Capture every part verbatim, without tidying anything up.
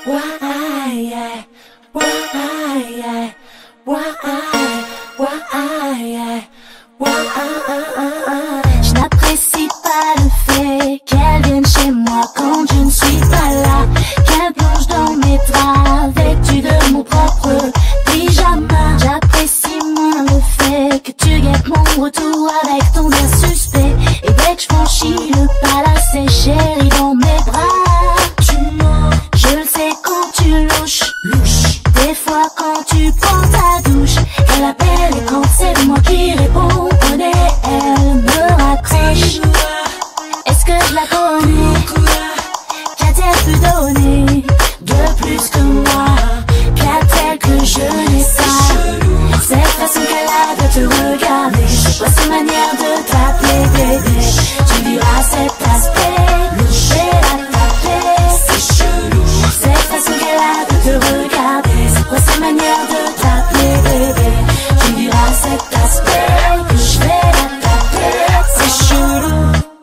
Why, why, why, why, why? Je n'apprécie pas le fait qu'elle vienne chez moi quand je ne suis pas là, qu'elle plonge dans mes draps vêtue de mon propre pyjama. J'apprécie moins le fait que tu guettes mon retour avec ton air suspect, et dès que je franchis le pas là, c'est chérie dans mes bras. Tu mens, je le sais quand tu louches, louche. des fois quand tu prends ta douche, elle appelle et quand c'est moi qui réponds, connais, elle me raccroche. Est-ce que je la connais? Qu'a-t-elle pu donner de plus que moi? Qu'a-t-elle que je n'ai pas? Cette façon qu'elle a de te regarder, c'est pas sa manière de t'appeler bébé. Tu diras cet aspect, je vais la taper. C'est chelou. Cette façon qu'elle a de te regarder, c'est pas sa manière de t'appeler bébé. Tu diras cet aspect, que je vais la taper. C'est chelou.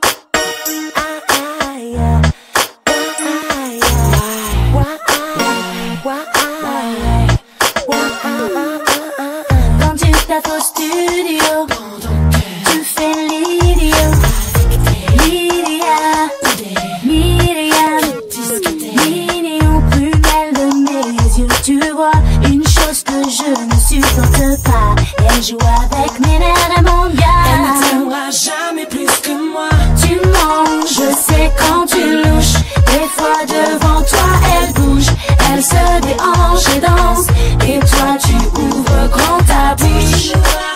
Quand tu taffes au studio, tu fais l'idiot, Lydia, Myriam, mignon, plus belle de mes yeux. Tu vois une chose que je ne supporte pas, elle joue avec mes nerfs et mon Elle ne gars. t'aimera jamais plus que moi. Tu mens, je sais quand tu louches, des fois devant toi elle bouge, elle se déhanche et danse, et toi tu ouvres grand ta bouche.